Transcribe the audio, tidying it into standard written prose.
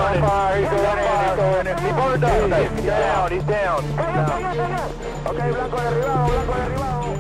on fire, he's going in. He's down, he's down. Ok, blanco derribado, blanco derribado.